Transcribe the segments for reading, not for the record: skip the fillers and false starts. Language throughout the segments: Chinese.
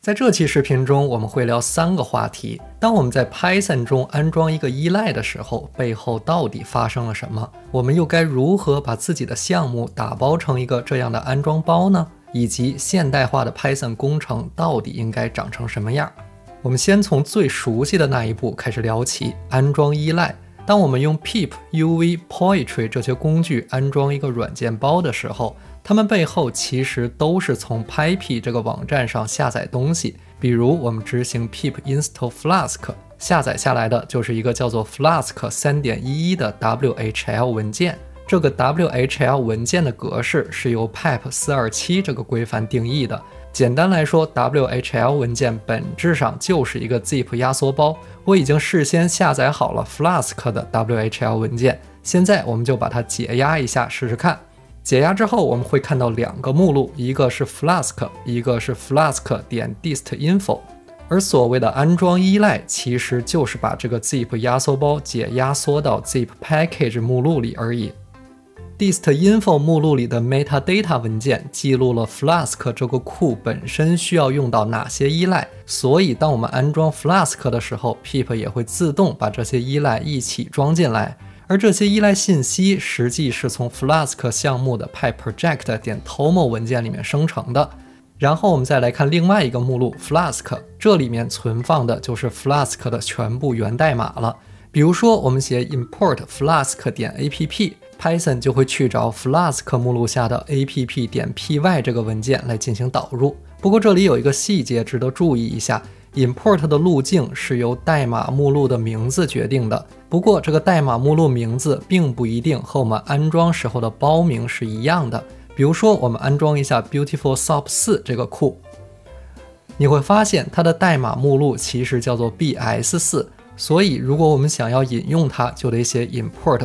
在这期视频中，我们会聊3个话题。当我们在 Python 中安装一个依赖的时候，背后到底发生了什么？我们又该如何把自己的项目打包成一个这样的安装包呢？以及现代化的 Python 工程到底应该长成什么样？我们先从最熟悉的那一步开始聊起，安装依赖。当我们用 pip、uv、poetry 这些工具安装一个软件包的时候，它们背后其实都是从 PyP 这个网站上下载东西。比如我们执行 pip install Flask， 下载下来的就是一个叫做 Flask 3.11 的 WHL 文件。这个 WHL 文件的格式是由 pipe427 这个规范定义的。简单来说， WHL 文件本质上就是一个 zip 压缩包。我已经事先下载好了 Flask 的 WHL 文件，现在我们就把它解压一下试试看。解压之后，我们会看到2个目录，一个是 Flask， 一个是 Flask.dist.info。而所谓的安装依赖，其实就是把这个 zip 压缩包解压缩到 zip package 目录里而已。dist.info 目录里的 metadata 文件记录了 Flask 这个库本身需要用到哪些依赖，所以当我们安装 Flask 的时候， pip 也会自动把这些依赖一起装进来。而这些依赖信息实际是从 Flask 项目的 pyproject.toml 文件里面生成的。然后我们再来看另外一个目录 Flask， 这里面存放的就是 Flask 的全部源代码了。比如说我们写 import flask.app， Python 就会去找 Flask 目录下的 app.py 这个文件来进行导入。不过这里有一个细节值得注意一下， import 的路径是由代码目录的名字决定的。不过这个代码目录名字并不一定和我们安装时候的包名是一样的。比如说我们安装一下 beautifulsop4 这个库，你会发现它的代码目录其实叫做 bs4， 所以如果我们想要引用它，就得写 import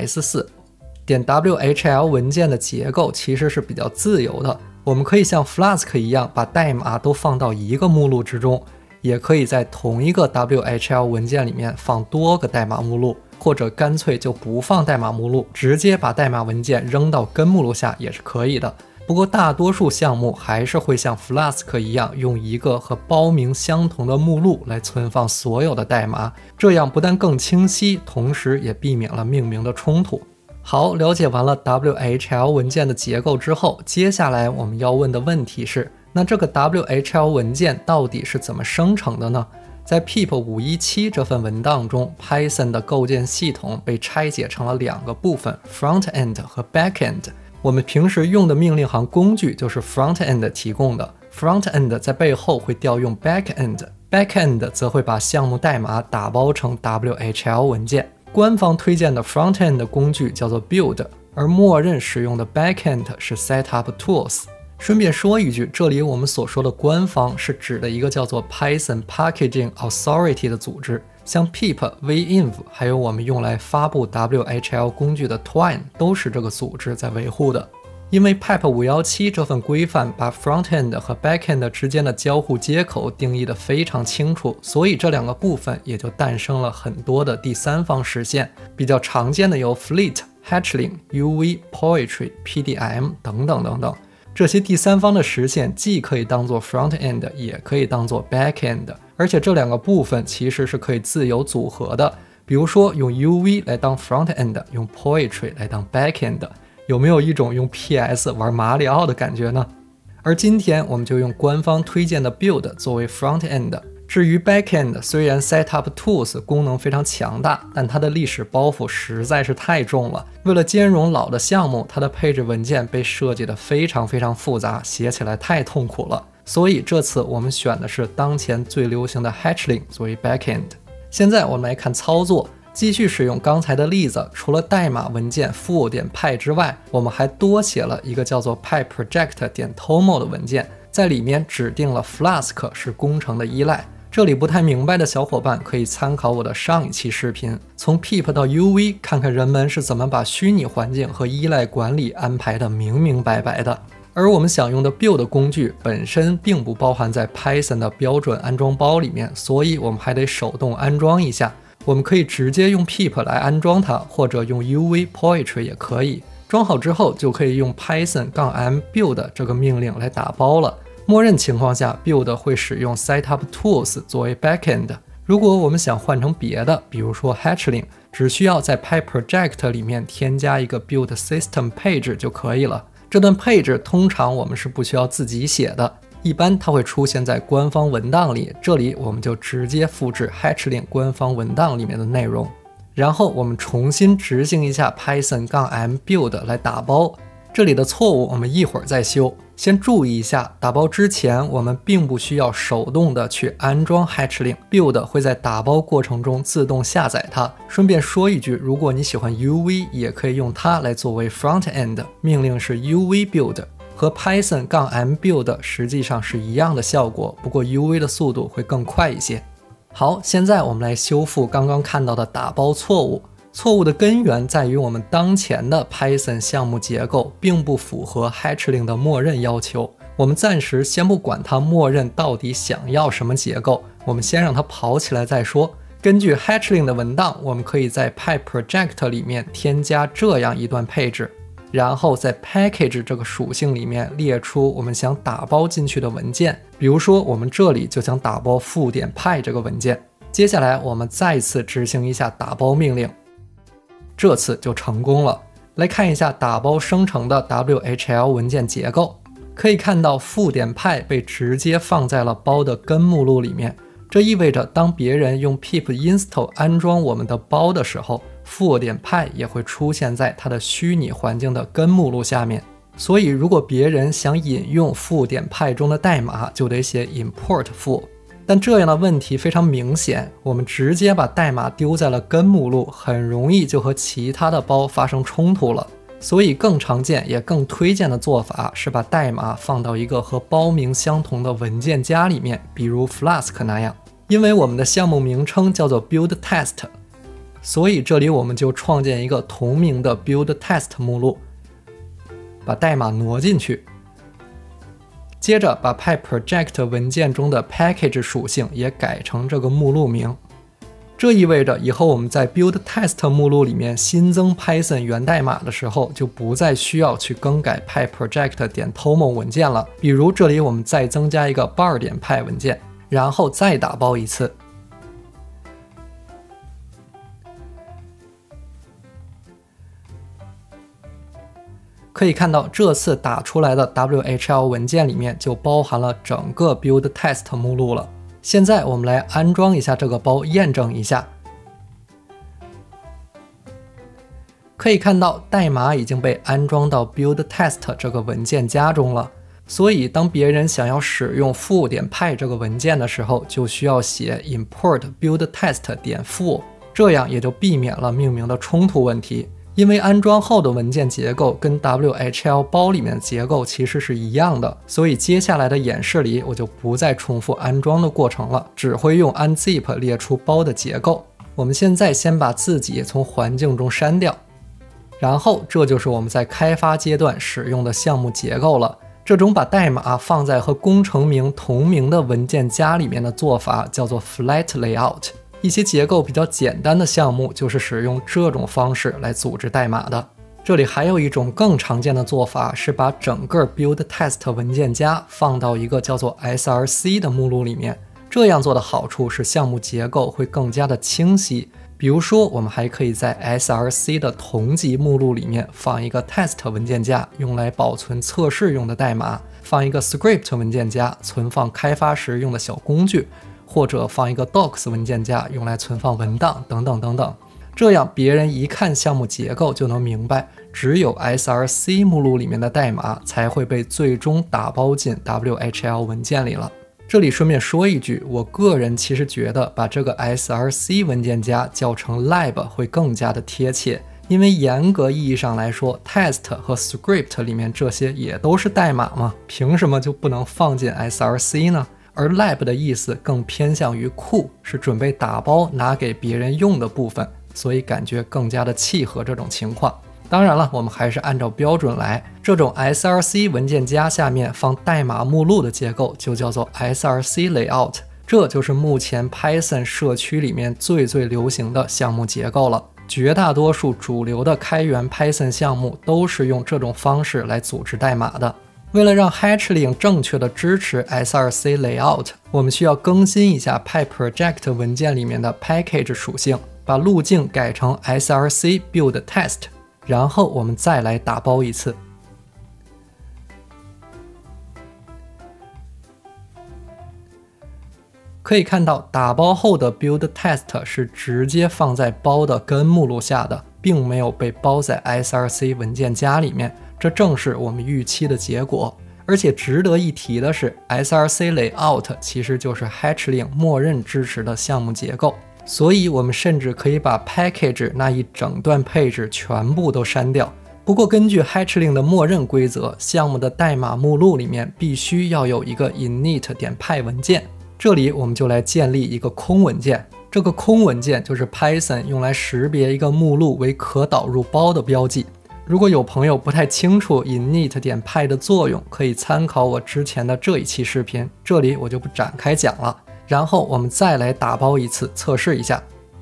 bs4。.whl 文件的结构其实是比较自由的，我们可以像 Flask 一样把代码都放到一个目录之中，也可以在同一个 WHL 文件里面放多个代码目录，或者干脆就不放代码目录，直接把代码文件扔到根目录下也是可以的。不过大多数项目还是会像 Flask 一样，用一个和包名相同的目录来存放所有的代码，这样不但更清晰，同时也避免了命名的冲突。好，了解完了 WHL 文件的结构之后，接下来我们要问的问题是，那这个 WHL 文件到底是怎么生成的呢？在 pip517 这份文档中， Python 的构建系统被拆解成了2个部分， front-end 和 back-end。 我们平时用的命令行工具就是 front-end 提供的， front-end 在背后会调用 back-end， back-end 则会把项目代码打包成 WHL 文件。官方推荐的 front-end 工具叫做 build， 而默认使用的 back-end 是 setup-tools。 顺便说一句，这里我们所说的官方是指的一个叫做 Python Packaging Authority 的组织，像 pip、winv 还有我们用来发布 WHL 工具的 Twine 都是这个组织在维护的。因为 pipe517 这份规范把 front-end 和 back-end 之间的交互接口定义得非常清楚，所以这2个部分也就诞生了很多的第三方实现，比较常见的有 Fleet、Hatchling、UV、Poetry、PDM 等等等等。这些第三方的实现既可以当做 front-end， 也可以当做 back-end， 而且这2个部分其实是可以自由组合的。比如说用 UV 来当 front-end， 用 Poetry 来当 back-end，有没有一种用 PS 玩马里奥的感觉呢？而今天我们就用官方推荐的 build 作为 front-end。 至于 back-end， 虽然 setup-tools 功能非常强大，但它的历史包袱实在是太重了。为了兼容老的项目，它的配置文件被设计得非常复杂，写起来太痛苦了。所以这次我们选的是当前最流行的 Hatchling 作为 back-end。 现在我们来看操作。继续使用刚才的例子，除了代码文件 foo.py 之外，我们还多写了一个叫做 pyproject.toml 的文件，在里面指定了 Flask 是工程的依赖。这里不太明白的小伙伴可以参考我的上一期视频，从 pip 到 uv 看看人们是怎么把虚拟环境和依赖管理安排的明明白白的。而我们想用的 build 工具本身并不包含在 Python 的标准安装包里面，所以我们还得手动安装一下。我们可以直接用 pip 来安装它，或者用 uv、poetry 也可以。装好之后就可以用 python-m build 这个命令来打包了。 默认情况下 Build 会使用 Setup Tools 作为 backend。如果我们想换成别的，比如说 Hatchling， 只需要在 PyProject 里面添加一个 Build System Page 就可以了。这段 page 通常我们是不需要自己写的，一般它会出现在官方文档里，这里我们就直接复制 Hatchling 官方文档里面的内容，然后我们重新执行一下 Python-m build 来打包。这里的错误我们一会儿再修，先注意一下，打包之前我们并不需要手动的去安装 Hatchling， Build 会在打包过程中自动下载它。顺便说一句，如果你喜欢 UV， 也可以用它来作为 front end， 命令是 UV build， 和 Python-m build 实际上是一样的效果，不过 UV 的速度会更快一些。好，现在我们来修复刚刚看到的打包错误。错误的根源在于我们当前的 Python 项目结构并不符合 Hatchling 的默认要求。我们暂时先不管它默认到底想要什么结构，我们先让它跑起来再说。根据 Hatchling 的文档，我们可以在 PyProject 里面添加这样一段配置，然后在 Package 这个属性里面列出我们想打包进去的文件。比如说我们这里就想打包foo.py 这个文件。接下来我们再次执行一下打包命令，这次就成功了。来看一下打包生成的 WHL 文件结构，可以看到foo.py 被直接放在了包的根目录里面。这意味着当别人用 pip install 安装我们的包的时候， foo.py 也会出现在它的虚拟环境的根目录下面。所以如果别人想引用foo.py 中的代码，就得写 import foo。但这样的问题非常明显，我们直接把代码丢在了根目录，很容易就和其他的包发生冲突了。所以更常见也更推荐的做法是把代码放到一个和包名相同的文件夹里面，比如 Flask 那样。因为我们的项目名称叫做 build test， 所以这里我们就创建一个同名的 build test 目录，把代码挪进去。接着把 PyProject 文件中的 package 属性也改成这个目录名，这意味着以后我们在 build test 目录里面新增 Python 源代码的时候，就不再需要去更改 PyProject.toml 文件了。比如这里我们再增加一个 bar.py 文件，然后再打包一次。可以看到这次打出来的 WHL 文件里面就包含了整个 build test 目录了。现在我们来安装一下这个包，验证一下。可以看到代码已经被安装到 build test 这个文件夹中了。所以当别人想要使用 foo.py 这个文件的时候，就需要写 import build test.foo， 这样也就避免了命名的冲突问题。因为安装后的文件结构跟 WHL 包里面的结构其实是一样的，所以接下来的演示里我就不再重复安装的过程了，只会用 unzip 列出包的结构。我们现在先把自己从环境中删掉，然后这就是我们在开发阶段使用的项目结构了。这种把代码放在和工程名同名的文件夹里面的做法叫做 flat layout。一些结构比较简单的项目就是使用这种方式来组织代码的。这里还有一种更常见的做法是把整个 build test 文件夹放到一个叫做 src 的目录里面。这样做的好处是项目结构会更加的清晰。比如说我们还可以在 src 的同级目录里面放一个 test 文件夹，用来保存测试用的代码，放一个 script 文件夹，存放开发时用的小工具，或者放一个 docs 文件夹，用来存放文档等等等等。这样别人一看项目结构就能明白，只有 src 目录里面的代码才会被最终打包进 WHL 文件里了。这里顺便说一句，我个人其实觉得把这个 src 文件夹叫成 lab 会更加的贴切，因为严格意义上来说 test 和 script 里面这些也都是代码嘛，凭什么就不能放进 src 呢？而 lab 的意思更偏向于库，是准备打包拿给别人用的部分，所以感觉更加的契合这种情况。当然了，我们还是按照标准来，这种 src 文件夹下面放代码目录的结构就叫做 src layout， 这就是目前 Python 社区里面最流行的项目结构了。绝大多数主流的开源 Python 项目都是用这种方式来组织代码的。 为了让 Hatchling 正确的支持 src layout， 我们需要更新一下 PyProject 文件里面的 package 属性，把路径改成 src build test， 然后我们再来打包一次。可以看到，打包后的 build test 是直接放在包的根目录下的，并没有被包在 src 文件夹里面，这正是我们预期的结果。而且值得一提的是 ，src layout 其实就是 Hatchling 默认支持的项目结构，所以我们甚至可以把 package 那一整段配置全部都删掉。不过根据 Hatchling 的默认规则，项目的代码目录里面必须要有一个 init.py 文件。这里我们就来建立一个空文件，这个空文件就是 Python 用来识别一个目录为可导入包的标记。如果有朋友不太清楚 init.py 的作用，可以参考我之前的这一期视频，这里我就不展开讲了。然后我们再来打包一次，测试一下。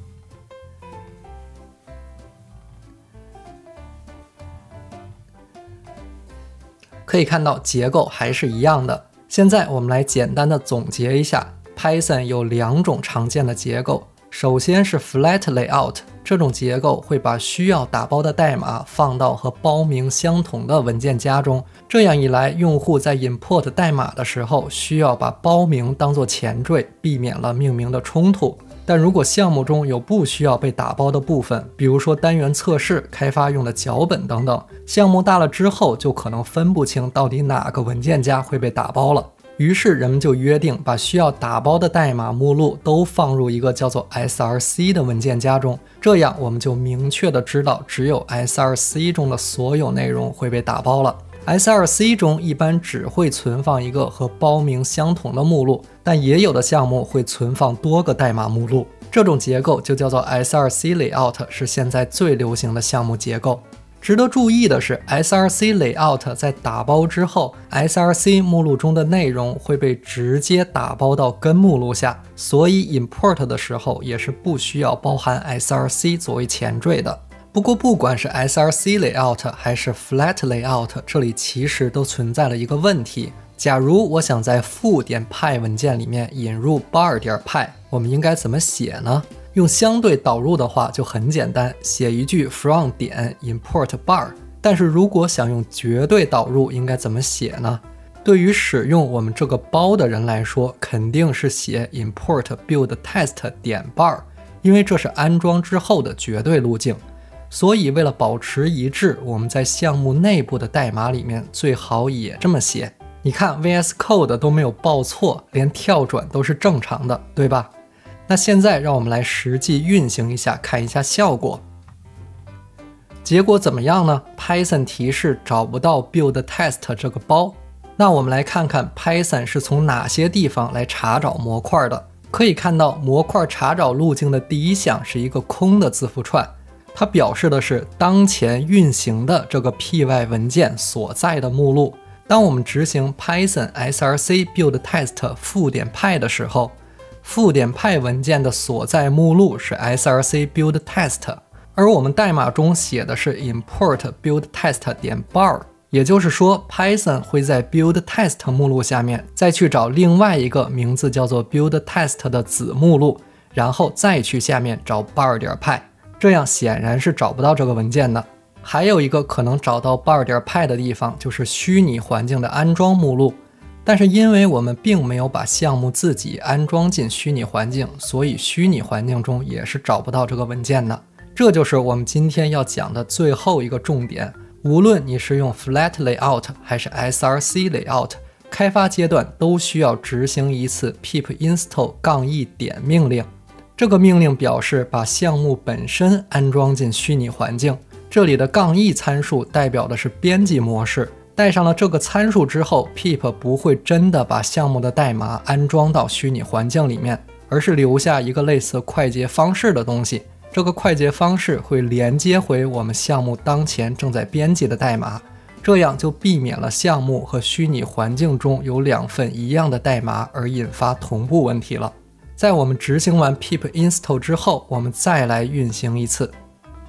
可以看到结构还是一样的。现在我们来简单的总结一下 ，Python 有2种常见的结构。首先是 flat layout， 这种结构会把需要打包的代码放到和包名相同的文件夹中，这样一来，用户在 import 代码的时候需要把包名当作前缀，避免了命名的冲突。但如果项目中有不需要被打包的部分，比如说单元测试、开发用的脚本等等，项目大了之后就可能分不清到底哪个文件夹会被打包了。于是人们就约定把需要打包的代码目录都放入一个叫做 src 的文件夹中，这样我们就明确的知道只有 src 中的所有内容会被打包了。src 中一般只会存放一个和包名相同的目录，但也有的项目会存放多个代码目录，这种结构就叫做 src layout， 是现在最流行的项目结构。值得注意的是 src layout 在打包之后， src 目录中的内容会被直接打包到根目录下，所以 import 的时候也是不需要包含 src 作为前缀的。不过不管是 src layout 还是 flat layout， 这里其实都存在了一个问题。假如我想在foo.py 文件里面引入 bar.py， 我们应该怎么写呢？用相对导入的话就很简单，写一句 from 点 import bar。 但是如果想用绝对导入，应该怎么写呢？对于使用我们这个包的人来说，肯定是写 import build test 点 bar， 因为这是安装之后的绝对路径。所以为了保持一致，我们在项目内部的代码里面最好也这么写。你看 VS Code 都没有报错，连跳转都是正常的，对吧？那现在让我们来实际运行一下，看一下效果。结果怎么样呢？ Python 提示找不到 build test 这个包。那我们来看看 Python 是从哪些地方来查找模块的。可以看到模块查找路径的第一项是一个空的字符串，它表示的是当前运行的这个 py 文件所在的目录。当我们执行 Python src build test foo.py 的时候，foo.py 文件的所在目录是 src build test， 而我们代码中写的是 import build test 点 bar， 也就是说 Python 会在 build test 目录下面再去找另外一个名字叫做 build test 的子目录，然后再去下面找 bar.py， 这样显然是找不到这个文件的。还有一个可能找到 bar.py 的地方就是虚拟环境的安装目录，但是因为我们并没有把项目自己安装进虚拟环境，所以虚拟环境中也是找不到这个文件的。这就是我们今天要讲的最后一个重点，无论你是用 flat layout 还是 src layout， 开发阶段都需要执行一次 pip install -e 点命令。这个命令表示把项目本身安装进虚拟环境，这里的-e 参数代表的是编辑模式。带上了这个参数之后 pip 不会真的把项目的代码安装到虚拟环境里面，而是留下一个类似快捷方式的东西。这个快捷方式会连接回我们项目当前正在编辑的代码，这样就避免了项目和虚拟环境中有2份一样的代码而引发同步问题了。在我们执行完 pip install 之后，我们再来运行一次。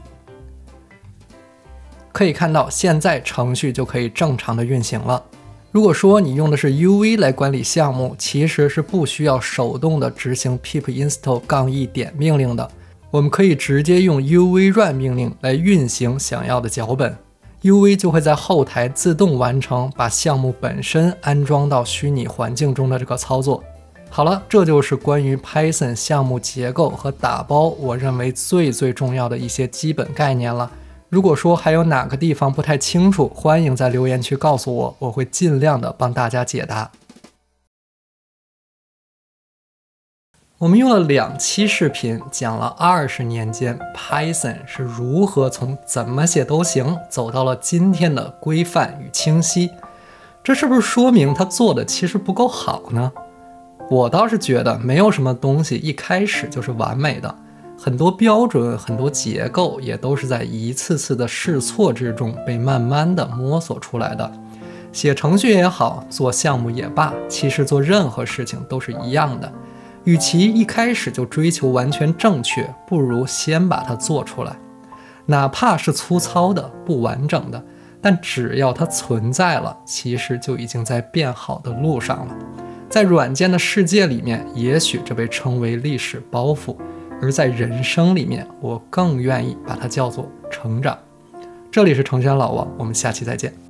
可以看到现在程序就可以正常的运行了。 如果说你用的是 UV 来管理项目，其实是不需要手动的执行 pip install-e 点命令的，我们可以直接用 UV run 命令来运行想要的脚本， UV 就会在后台自动完成把项目本身安装到虚拟环境中的这个操作。好了，这就是关于 Python 项目结构和打包我认为最重要的一些基本概念了。如果说还有哪个地方不太清楚，欢迎在留言区告诉我，我会尽量的帮大家解答。我们用了2期视频讲了20年间 Python 是如何从怎么写都行走到了今天的规范与清晰，这是不是说明它做的其实不够好呢？我倒是觉得没有什么东西一开始就是完美的，很多标准很多结构也都是在一次次的试错之中被慢慢的摸索出来的。写程序也好，做项目也罢，其实做任何事情都是一样的，与其一开始就追求完全正确，不如先把它做出来，哪怕是粗糙的不完整的，但只要它存在了，其实就已经在变好的路上了。在软件的世界里面，也许这被称为历史包袱，而在人生里面，我更愿意把它叫做成长。这里是程轩老王，我们下期再见。